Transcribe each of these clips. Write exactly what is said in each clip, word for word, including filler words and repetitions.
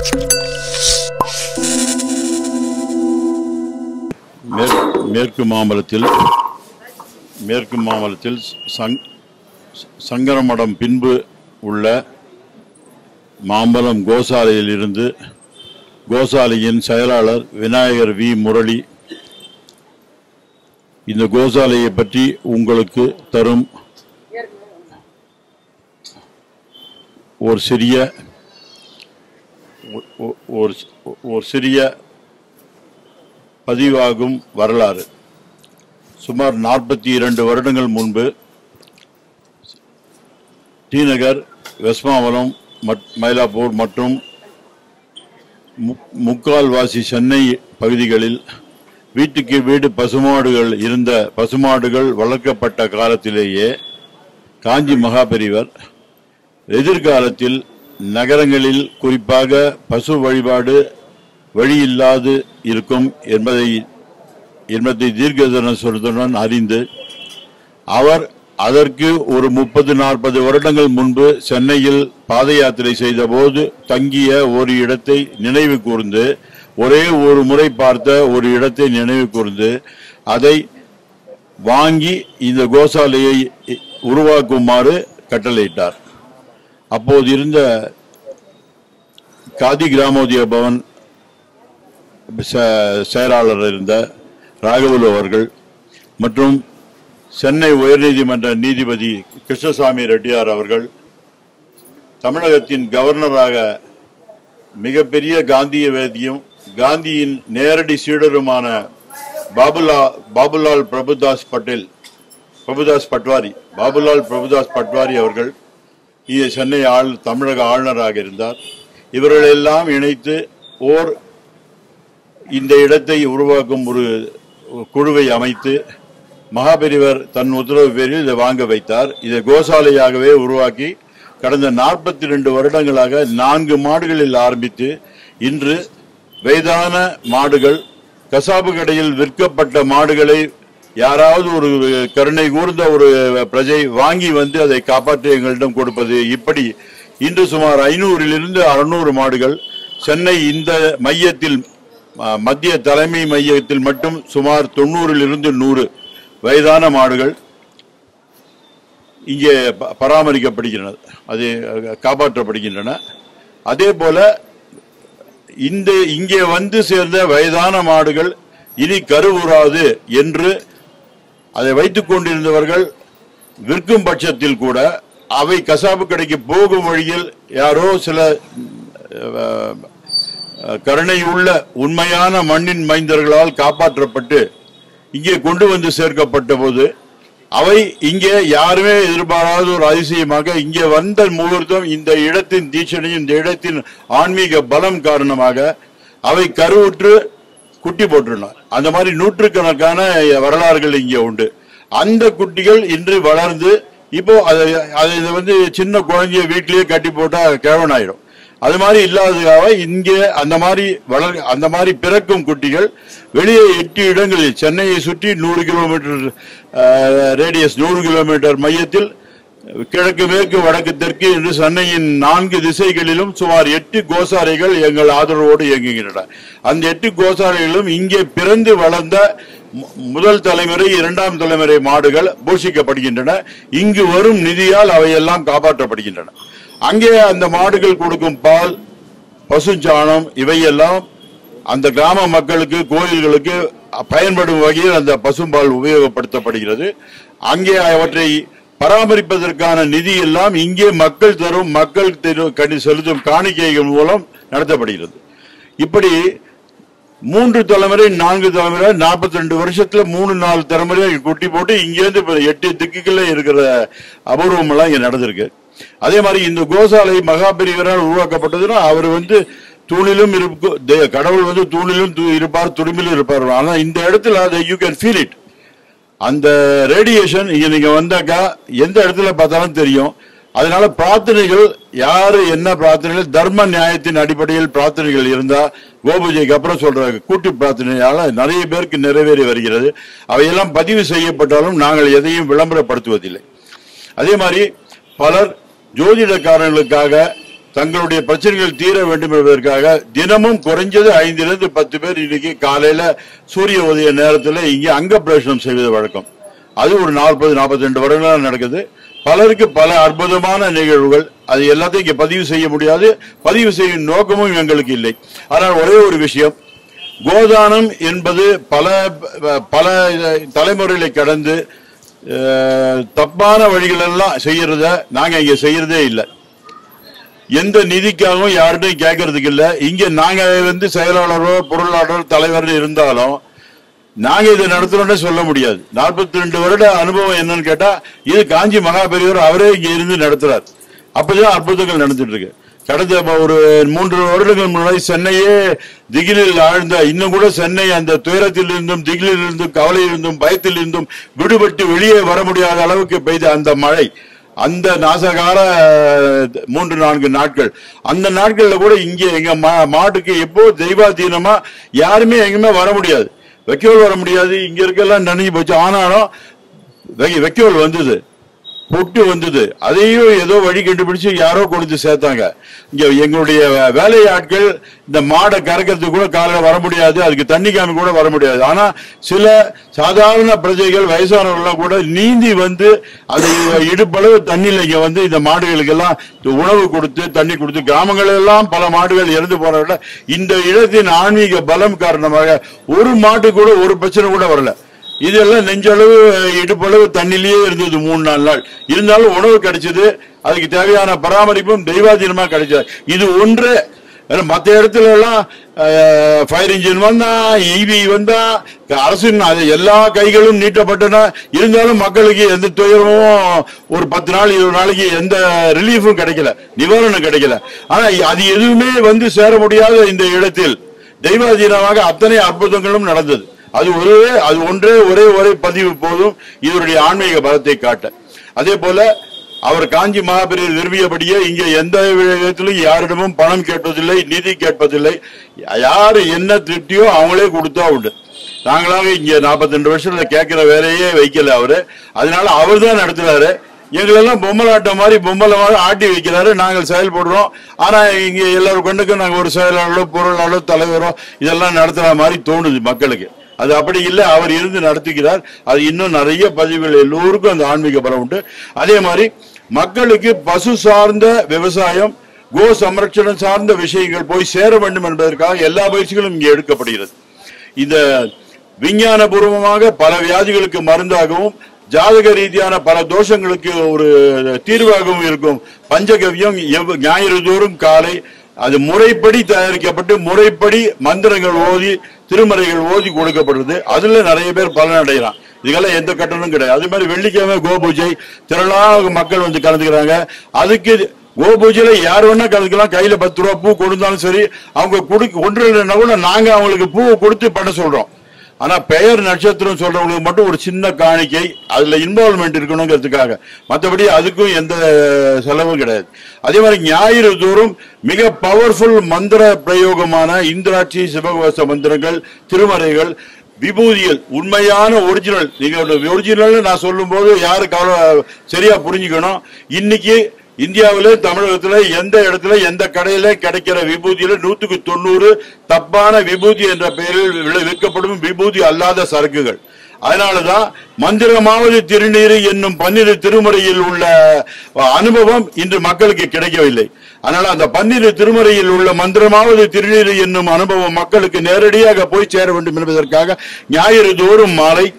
மேற்கு மாம்பலத்தில் மேற்கு மாம்பலத்தில் சங்கரமடம் பின்பு உள்ள மாம்பலம் கோசாலையில் இருந்து கோசாலையின் செயலாளர் விநாயகர் வி முரளி இந்த கோசாலையை பற்றி உங்களுக்கு தரும் ஒரு சிறிய ஒரு சிறிய பதிவாகும் வரலாறு. சுமார் நாற்பத்தி இரண்டு வருடங்கள் முன்பு டி நகர், வெஸ்மாவலம், மயிலாப்பூர் மற்றும் முக்கால்வாசி சென்னை பகுதிகளில் வீட்டுக்கு வீடு பசுமாடுகள் இருந்த பசுமாடுகள் வளர்க்கப்பட்ட காலத்திலேயே காஞ்சி மகாபெரிவர் எதிர்காலத்தில் நகரங்களில் குறிப்பாக பசு வழிபாடு வழியில்லாது இருக்கும் என்பதை என்பதை தீர்க்கதரிசனத்துடன் அறிந்து அவர் அதற்கு ஒரு முப்பது நாற்பது வருடங்கள் முன்பு சென்னையில் பாத யாத்திரை செய்த போது தங்கிய ஒரு இடத்தை நினைவு கூர்ந்து, ஒரே ஒரு முறை பார்த்த ஒரு இடத்தை நினைவு கூர்ந்து அதை வாங்கி இந்த கோசாலையை உருவாக்குமாறு கட்டளையிட்டார். அப்போது இருந்த காதி கிராமோதய பவன் செயலாளர் இருந்த ராகவலு அவர்கள் மற்றும் சென்னை உயர்நீதிமன்ற நீதிபதி கிருஷ்ணசாமி ரெட்டியார் அவர்கள் தமிழகத்தின் கவர்னராக மிகப்பெரிய காந்தியவாதியும் காந்தியின் நேரடி சீடருமான பாபுலா பாபுலால் பிரபுதாஸ் பட்டேல் பிரபுதாஸ் பட்வாரி பாபுலால் பிரபுதாஸ் பட்வாரி அவர்கள் சென்னை ஆள் தமிழக ஆளுநராக இருந்தார். இவர்களெல்லாம் இணைத்து ஓர் இந்த இடத்தை உருவாக்கும் ஒரு குழுவை அமைத்து மகாபெரிவர் தன் உத்தரவு பேரில் இதை வாங்க வைத்தார். இதை கோசாலையாகவே உருவாக்கி கடந்த நாற்பத்தி ரெண்டு வருடங்களாக நான்கு மாடுகளில் ஆரம்பித்து இன்று வயதான மாடுகள், கசாப்பு கடையில் விற்கப்பட்ட மாடுகளை யாராவது ஒரு கருணை கூர்ந்த ஒரு பிரஜை வாங்கி வந்து அதை காப்பாற்றி எங்களிடம் கொடுப்பது, இப்படி இன்று சுமார் ஐநூறிலிருந்து அறுநூறு மாடுகள் சென்னை இந்த மையத்தில் மத்திய தலைமை மையத்தில் மட்டும் சுமார் தொண்ணூறில் இருந்து நூறு வயதான மாடுகள் இங்கே பராமரிக்கப்படுகின்றன, அது காப்பாற்றப்படுகின்றன. அதே போல இந்த இங்கே வந்து சேர்ந்த வயதான மாடுகள் இனி கருவுறாது என்று அதை வைத்துக் கொண்டிருந்தவர்கள் விற்கும் பட்சத்தில் கூட அவை கசாப்பு கடைக்கு போகும் வழியில் யாரோ சில கருணையுள்ள உண்மையான மண்ணின் மைந்தர்களால் காப்பாற்றப்பட்டு இங்கே கொண்டு வந்து சேர்க்கப்பட்ட போது அவை இங்கே யாருமே எதிர்பாராத ஒரு அதிசயமாக இங்கே வந்த முகூர்த்தம் இந்த இடத்தின் தீட்சணையும் இந்த இடத்தின் ஆன்மீக பலம் காரணமாக அவை கருவுற்று குட்டி போட்டுள்ளன. அந்த மாதிரி நூற்றுக்கணக்கான வரலாறுகள் இங்கே உண்டு. அந்த குட்டிகள் இன்று வளர்ந்து இப்போ அதை அதை வந்து சின்ன குழந்தைய வீட்டிலேயே கட்டி போட்டா கேவன் ஆயிடும். அது மாதிரி இல்லாததாக இங்கே அந்த மாதிரி வளர் அந்த மாதிரி பிறக்கும் குட்டிகள் வெளியே எட்டு இடங்களில் சென்னையை சுற்றி நூறு கிலோமீட்டர் ரேடியஸ் நூறு கிலோமீட்டர் மையத்தில் கிழக்கு மேற்கு வடக்கு தெற்கு என்று சென்னையின் நான்கு திசைகளிலும் சுமார் எட்டு கோசாலைகள் எங்கள் ஆதரவோடு இயங்குகின்றன. அந்த எட்டு கோசாலைகளும் இங்கே பிறந்து வளர்ந்த முதல் தலைமுறை இரண்டாம் தலைமுறை மாடுகள் போஷிக்கப்படுகின்றன. இங்கு வரும் நிதியால் அவையெல்லாம் காப்பாற்றப்படுகின்றன. அங்கே அந்த மாடுகள் கொடுக்கும் பால், பசுச்சாணம் இவையெல்லாம் அந்த கிராம மக்களுக்கு, கோயில்களுக்கு பயன்படும் வகையில் அந்த பசும்பால் உபயோகப்படுத்தப்படுகிறது. அங்கே அவற்றை பராமரிப்பதற்கான நிதி எல்லாம் இங்கே மக்கள் தரும் மக்கள் செலுத்தும் காணிக்கைகள் மூலம் நடத்தப்படுகிறது. இப்படி மூன்று தலைமுறை நான்கு தலைமுறை நாற்பத்தி ரெண்டு வருஷத்துல மூணு நாலு தலைமுறை குட்டி போட்டு இங்கிருந்து எட்டு திக்குகள இருக்கிற அபூர்வம் எல்லாம் இங்க நடந்திருக்கு. அதே மாதிரி இந்த கோசாலை மகாபெரிவரால் உருவாக்கப்பட்டதுன்னா அவர் வந்து தூணிலும் இருக்கும், கடவுள் வந்து தூணிலும் இருப்பார், துரும்பிலும் இருப்பார். ஆனா இந்த இடத்துல அதை யூ கேன் ஃபீல் இட். அந்த ரேடியேஷன் இங்க நீங்க வந்தாக்கா எந்த இடத்துல பார்த்தாலும் தெரியும். அதனால பிரார்த்தனைகள் யாரு என்ன பிரார்த்தனைகள் தர்ம நியாயத்தின் அடிப்படையில் பிரார்த்தனைகள் இருந்தா கோபூஜைக்கு அப்புறம் சொல்ற கூட்டு பிரார்த்தனையால நிறைய பேருக்கு நிறைவேறி வருகிறது. அவையெல்லாம் பதிவு செய்யப்பட்டாலும் நாங்கள் எதையும் விளம்பரப்படுத்துவதில்லை. அதே மாதிரி பலர் ஜோதிடக்காரர்களுக்காக தங்களுடைய பிரச்சனைகள் தீர வேண்டும் என்பதற்காக தினமும் குறைஞ்சது ஐந்திலிருந்து பத்து பேர் இன்னைக்கு காலையில சூரிய உதய நேரத்தில் இங்கே அங்க பிரவேசனம் செய்வது வழக்கம். அது ஒரு நாற்பது நாற்பத்தி ரெண்டு வருடங்களாக நடக்குது. பலருக்கு பல அற்புதமான நிகழ்வுகள். அது எல்லாத்தையும் இங்கே பதிவு செய்ய முடியாது. பதிவு செய்யும் நோக்கமும் எங்களுக்கு இல்லை. ஆனால் ஒரே ஒரு விஷயம், கோதானம் என்பது பல பல தலைமுறைகளை கடந்து தப்பான வழிகள் எல்லாம் செய்யறத நாங்க இங்க செய்யறதே இல்லை. எந்த நிதிக்காகவும் யார்கிட்டையும் கேட்கறதுக்கு இல்லை. இங்க நாங்க வந்து செயலாளரோ பொருளாளரோ தலைவர் இருந்தாலும் நாங்க இதை நடத்துறோம்னே சொல்ல முடியாது. நாற்பத்தி ரெண்டு வருட அனுபவம் என்னன்னு கேட்டா, இது காஞ்சி மகா பெரியவர் அவரே இங்க இருந்து நடத்துறார். அப்பதான் அற்புதங்கள் நடந்துட்டு இருக்கு. கடந்த ஒரு மூன்று வருடங்கள் முன்னாடி சென்னையே திகிலில் ஆழ்ந்த, இன்னும் கூட சென்னை அந்த துயரத்தில் இருந்தும் திகிலில் இருந்தும் கவலையில் இருந்தும் பயத்தில் இருந்தும் விடுபட்டு வெளியே வர முடியாத அளவுக்கு பெய்த அந்த மழை, அந்த நாசகார மூன்று நான்கு நாட்கள், அந்த நாட்கள்ல கூட இங்க எங்க மாட்டுக்கு எப்போ தெய்வாதீனமா யாருமே எங்குமே வர முடியாது. வைக்கோல் வர முடியாது. இங்க இருக்கலாம் நனைஞ்சு போச்சு. ஆனாலும் வைக்கோல் வந்தது, பொட்டு வந்தது. அதையும் ஏதோ வழி கண்டுபிடிச்சு யாரோ கொடுத்து சேர்த்தாங்க. இங்க எங்களுடைய வேலையாட்கள் இந்த மாடை கறக்கிறதுக்கு கூட காலையில் வர முடியாது, அதுக்கு தண்ணி காமி கூட வர முடியாது. ஆனா சில சாதாரண பிரஜைகள் வயசானவர்கள் கூட நீந்தி வந்து அதை இடுப்பளவு தண்ணியில் இங்க வந்து இந்த மாடுகளுக்கு எல்லாம் உணவு கொடுத்து தண்ணி கொடுத்து, கிராமங்கள் எல்லாம் பல மாடுகள் இறந்து போனவர்கள் இந்த இடத்தின் ஆன்மீக பலம் காரணமாக ஒரு மாட்டு கூட ஒரு பிரச்சனை கூட வரல. இதெல்லாம் நெஞ்சளவு இடுப்பளவு தண்ணிலேயே இருந்தது மூணு நாலு நாள். இருந்தாலும் உணவு கிடைச்சது, அதுக்கு தேவையான பராமரிப்பும் தெய்வாதீனமா கிடைச்சது. இது ஒன்று. மற்ற இடத்துல எல்லாம் ஃபயர் இன்ஜின் வந்தா, ஈவி வந்தா, அரசின் எல்லா கைகளும் நீட்டப்பட்டன. இருந்தாலும் மக்களுக்கு எந்த துயரமும் ஒரு பத்து நாள் இருபது நாளைக்கு எந்த ரிலீஃபும் கிடைக்கல, நிவாரணம் கிடைக்கல. ஆனா அது எதுவுமே வந்து சேர முடியாத இந்த இடத்தில் தெய்வாதீனமாக அத்தனை அற்புதங்களும் நடந்தது. அது ஒரே அது ஒன்றே ஒரே ஒரே பதிவு போதும் இதனுடைய ஆன்மீக பலத்தை காட்ட. அதே போல அவர் காஞ்சி மகாபெரியர் விரும்பியபடியே இங்க எந்த விதத்திலும் யாரிடமும் பணம் கேட்பதில்லை, நிதி கேட்பதில்லை. யாரு என்ன திருப்தியோ அவங்களே கொடுத்தா உண்டு. நாங்களாக இங்க நாற்பத்தி ரெண்டு வருஷத்துல கேட்கிற வேலையே வைக்கல அவரு. அதனால அவர் தான் நடத்துறாரு. எங்களெல்லாம் பொம்மலாட்டம் மாதிரி பொம்மலை மாதிரி ஆட்டி வைக்கிறாரு. நாங்கள் செயல்படுறோம். ஆனா இங்க எல்லாரும் கொண்டுக்கும் நாங்க ஒரு செயலாளரோ பொருளாளரோ தலைவரோ இதெல்லாம் நடத்துற மாதிரி தோணுது மக்களுக்கு. அது அப்படி இல்லை, அவர் இருந்து நடத்துகிறார். அது இன்னும் நிறைய பதிவுகள் எல்லோருக்கும் அந்த ஆன்மீக பலம் உண்டு. அதே மாதிரி மக்களுக்கு பசு சார்ந்த விவசாயம், கோ சம்ரட்சணம் சார்ந்த விஷயங்கள் போய் சேர வேண்டும் என்பதற்காக எல்லா பயிற்சிகளும் இங்கே எடுக்கப்படுகிறது. இந்த விஞ்ஞான பூர்வமாக பல வியாதிகளுக்கு மருந்தாகவும் ஜாதக ரீதியான பல தோஷங்களுக்கு ஒரு தீர்வாகவும் இருக்கும் பஞ்சகவ்யம் ஞாயிறு தோறும் காலை அது முறைப்படி தயாரிக்கப்பட்டு முறைப்படி மந்திரங்கள் ஓதி திருமறைகள் ஓதி கொடுக்கப்படுறது. அதுல நிறைய பேர் பலன் அடைகிறான். இதுக்கெல்லாம் எந்த கட்டணமும் கிடையாது. அதே மாதிரி வெள்ளிக்கிழமை கோபூஜை திரளாக மக்கள் வந்து கலந்துக்கிறாங்க. அதுக்கு கோபூஜையில யார் வேணா கலந்துக்கலாம். கையில பத்து ரூபா பூ கொடுத்தாலும் சரி, அவங்க கொடுக்க கொண்டு கூட நாங்க அவங்களுக்கு பூ கொடுத்து பண்ண சொல்றோம். ஆனா பெயர் நட்சத்திரம் சொல்றவங்களுக்கு மட்டும் ஒரு சின்ன காணிக்கை, அதுல இன்வால்வ்மெண்ட் இருக்கணுங்கிறதுக்காக. மற்றபடி அதுக்கும் எந்த செலவும் கிடையாது. அதே மாதிரி ஞாயிறு தோறும் மிக பவர்ஃபுல் மந்திர பிரயோகமான இந்திராட்சி சிவகவச மந்திரங்கள், திருமறைகள், விபூதிகள், உண்மையான ஒரிஜினல். நீங்க ஒரிஜினல் நான் சொல்லும் போது யாரு கவலை சரியா புரிஞ்சுக்கணும். இன்னைக்கு இந்தியாவில தமிழகத்துல எந்த இடத்துல எந்த கடையில கிடைக்கிற விபூதியில நூத்துக்கு தொண்ணூறு தப்பான விபூதி என்ற பெயரில் விற்கப்படும் விபூதி அல்லாத சரக்குகள். அதனாலதான் மந்திரமாவது திருநீர் என்னும் பன்னிரு திருமுறையில் உள்ள அனுபவம் இன்று மக்களுக்கு கிடைக்கவில்லை. அதனால அந்த பன்னிரு திருமுறையில் உள்ள மந்திரமாவது திருநீர் என்னும் அனுபவம் மக்களுக்கு நேரடியாக போய் சேர வேண்டும் என்பதற்காக ஞாயிறு தோறும் மாலை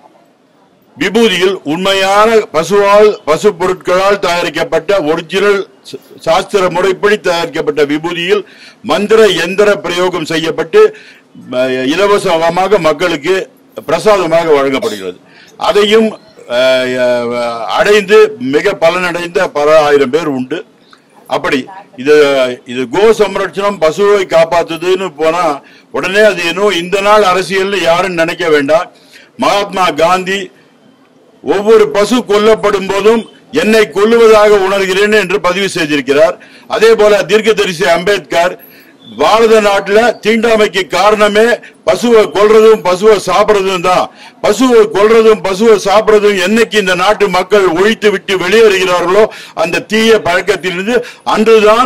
விபூதியில் உண்மையான பசுவால் பசு பொருட்களால் தயாரிக்கப்பட்ட ஒரிஜினல் சாஸ்திர முறைப்படி தயாரிக்கப்பட்ட விபூதியில் மந்திர எந்திர பிரயோகம் செய்யப்பட்டு இலவசமாக மக்களுக்கு பிரசாதமாக வழங்கப்படுகிறது. அதையும் அடைந்து மிக பலனடைந்த பல ஆயிரம் பேர் உண்டு. அப்படி இது இது கோ சம்ரட்சணம் பசுவை காப்பாத்துதுன்னு போனா உடனே அது என்ன இந்த நாள் அரசியல் யாரும் நினைக்க வேண்டாம். மகாத்மா காந்தி ஒவ்வொரு பசு கொல்லப்படும் போதும் என்னை கொல்லுவதாக உணர்கிறேன் என்று பதிவு செய்திருக்கிறார். அதே போல தீர்க்கதரிசி அம்பேத்கர் பாரத நாட்டுல தீண்டாமைக்கு காரணமே பசுவை கொல்றதும் பசுவை சாப்பிடுறதும் தான். பசுவை கொல்றதும் பசுவை சாப்பிடுறதும் என்னைக்கு இந்த நாட்டு மக்கள் ஒழித்து விட்டு வெளியேறுகிறார்களோ அந்த தீய பழக்கத்திலிருந்து அன்றுதான்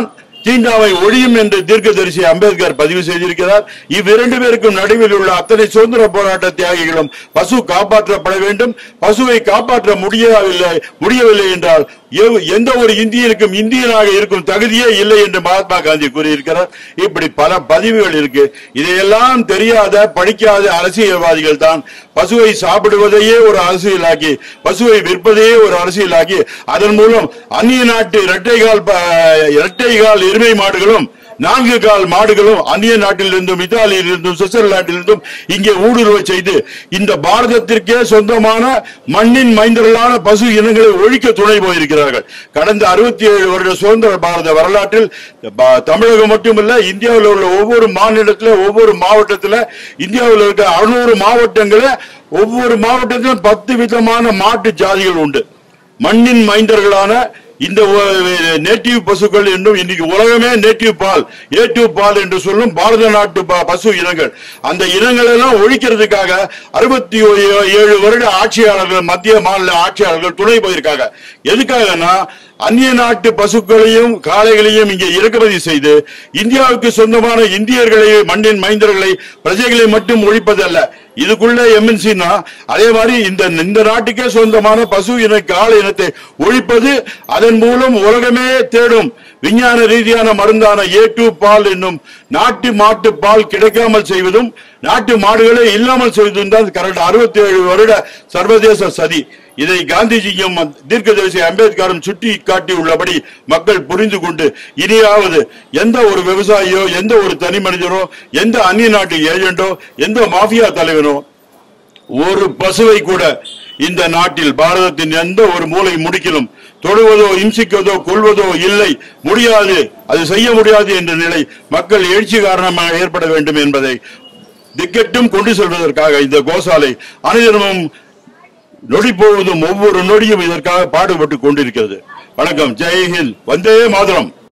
தீண்டாமை ஒழியும் என்று தீர்க்கதரிசி அம்பேத்கர் பதிவு செய்திருக்கிறார். இவ்விரண்டு பேருக்கும் நடுவில் உள்ள அத்தனை சுதந்திர போராட்ட தியாகிகளும் பசு காப்பாற்றப்பட வேண்டும். பசுவை காப்பாற்ற முடியவில்லை முடியவில்லை என்றால் எந்த ஒரு இந்தியனுக்கும் இந்தியனாக இருக்கும் தகுதியே இல்லை என்று மகாத்மா காந்தி கூறியிருக்கிறார். இப்படி பல பதிவுகள் இருக்கு. இதையெல்லாம் தெரியாத படிக்காத அரசியல்வாதிகள் தான் பசுவை சாப்பிடுவதையே ஒரு அரசியலாக்கி, பசுவை விற்பதையே ஒரு அரசியலாக்கி, அதன் மூலம் அந்நிய நாட்டு இரட்டைகால் இரட்டைகால் எருமை மாடுகளும் நான்கு கால் மாடுகளும் அந்நிய நாட்டிலிருந்தும் இத்தாலியிலிருந்தும் சுவிட்சர்லாந்திலிருந்தும் இங்கே ஊடுருவ செய்து இந்த பாரதத்திற்கே சொந்தமான மண்ணின் மைந்தர்களான பசு இனங்களை ஒழிக்க துணை போயிருக்கிறார்கள். கடந்த அறுபத்தி ஏழு வருட சுதந்திர பாரத வரலாற்றில் தமிழகம் மட்டுமல்ல, இந்தியாவில் உள்ள ஒவ்வொரு மாநிலத்தில் ஒவ்வொரு மாவட்டத்தில் இந்தியாவில் இருக்க அறுநூறு மாவட்டங்களில் ஒவ்வொரு மாவட்டத்திலும் பத்து விதமான மாட்டு ஜாதிகள் உண்டு. மண்ணின் மைந்தர்களான இந்த நேட்டிவ் பசுக்கள் என்றும் இன்னைக்கு உலகமே நேட்டிவ் பால் ஏடிவ் பால் என்று சொல்லும் பாரத நாட்டு பசு இனங்கள். அந்த இனங்கள் எல்லாம் ஒழிக்கிறதுக்காக அறுபத்தி ஏழு வருட ஆட்சியாளர்கள், மத்திய மாநில ஆட்சியாளர்கள் துணை போயிருக்காங்க. எதுக்காகனா அந்நிய நாட்டு பசுக்களையும் காளைகளையும் இங்கே இறக்குமதி செய்து இந்தியாவுக்கு சொந்தமான இந்தியர்களையும் மண்ணின் மைந்தர்களை பிரஜைகளை மட்டும் ஒழிப்பதல்ல. இதுக்குள்ள எம்என்சினா அதே மாதிரி இந்த இந்த நாட்டுக்கே சொந்தமான பசு இன காளை இனத்தை ஒழிப்பது, அதன் மூலம் உலகமே தேடும் விஞ்ஞான ரீதியான மருந்தான ஏ டூ பால் என்னும் நாட்டு மாட்டு பால் கிடைக்காமல் செய்வதும் நாட்டு மாடுகளே இல்லாமல் செய்வதும் தான் கரெக்ட் அறுபத்தி ஏழு வருட சர்வதேச சதி. இதை காந்திஜியும் தீர்க்கதரிசி அம்பேத்கரும் சுட்டி காட்டியுள்ளபடி மக்கள் புரிந்து கொண்டு இனியாவது எந்த ஒரு விவசாயியோ, எந்த ஒரு தனி மனிதனோ, எந்த அந்நிய நாட்டு ஏஜென்டோ, எந்த மாஃபியா தலைவனோ ஒரு பசுவை கூட இந்த நாட்டில் பாரதத்தின் எந்த ஒரு மூலை முடுக்கிலும் தொடுவதோ இம்சிக்கதோ கொள்வதோ இல்லை, முடியாது, அது செய்ய முடியாது என்ற நிலை மக்கள் எழுச்சி காரணமாக ஏற்பட வேண்டும் என்பதை திக்கெட்டும் கொண்டு செல்வதற்காக இந்த கோசாலை அனைவரும் நொடி போவதும் ஒவ்வொரு நொடியும் இதற்காக பாடுபட்டு கொண்டிருக்கிறது. வணக்கம். ஜெய்ஹிந்த். வந்தே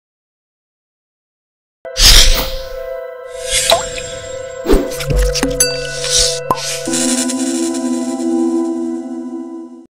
மாதரம்.